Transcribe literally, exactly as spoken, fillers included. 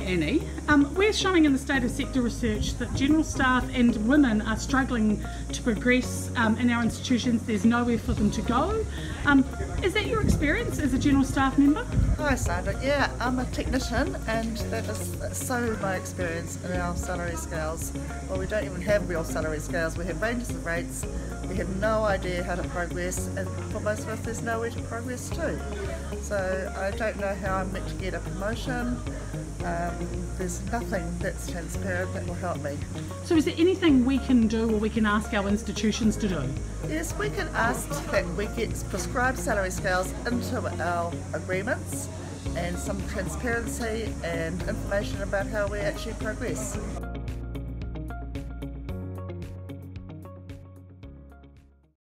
Annie. Um, we're showing in the state of sector research that general staff and women are struggling to progress um, in our institutions. There's nowhere for them to go. Um, is that your experience as a general staff member? Hi Sandra, yeah, I'm a technician and that is so my experience in our salary scales. Well, we don't even have real salary scales, we have ranges of rates, we have no idea how to progress, and for most of us there's nowhere to progress to. So I don't know how I'm meant to get a promotion. Um, there's nothing that's transparent that will help me. So is there anything we can do or we can ask our institutions to do? Yes, we can ask that we get prescribed salary scales into our agreements and some transparency and information about how we actually progress.